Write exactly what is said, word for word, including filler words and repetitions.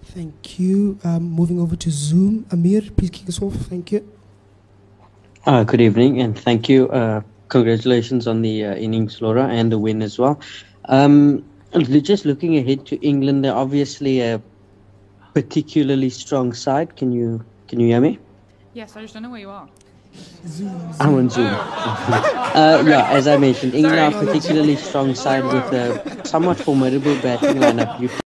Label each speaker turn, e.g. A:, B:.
A: Thank you. Um, moving over to Zoom. Amir, please kick us off. Thank you.
B: Uh, good evening, and thank you. Uh, congratulations on the uh, innings, Laura, and the win as well. Um, just looking ahead to England, they're obviously a particularly strong side. Can you can you hear me?
C: Yes, I just don't know where you are.
A: Zoom.
B: I'm on Zoom.
C: Oh.
B: uh,
C: Okay.
B: Yeah, as I mentioned, England are a
C: Sorry.
B: particularly strong side with a somewhat formidable batting lineup. You